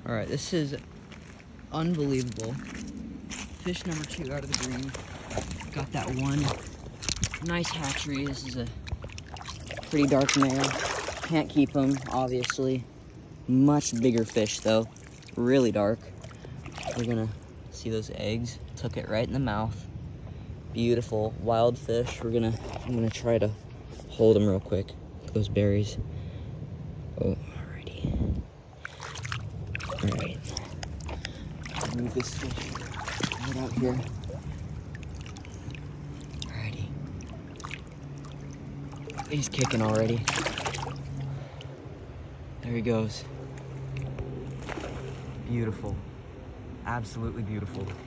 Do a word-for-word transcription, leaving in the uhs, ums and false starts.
All right, this is unbelievable. Fish number two out of the green. Got that one nice hatchery. This is a pretty dark male. Can't keep him, obviously. Much bigger fish though, really dark. We're gonna see those eggs. Took it right in the mouth. Beautiful wild fish. We're gonna, I'm gonna try to hold him real quick. Those berries. Oh, alrighty. All right. Move this fish right out here. Alrighty. He's kicking already. There he goes. Beautiful. Absolutely beautiful.